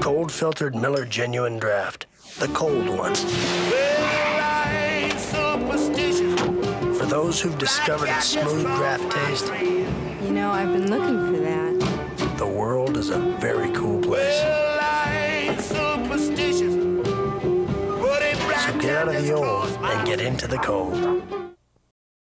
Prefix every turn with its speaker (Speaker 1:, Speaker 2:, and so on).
Speaker 1: Cold-filtered Miller Genuine Draft. The cold one.
Speaker 2: Well, I ain't superstitious.
Speaker 1: For those who've discovered its smooth draft taste,
Speaker 3: You know, I've been looking for that.
Speaker 1: the world is a very cool place.
Speaker 2: Well, I ain't superstitious. But a
Speaker 1: So get out of the old and get into the cold.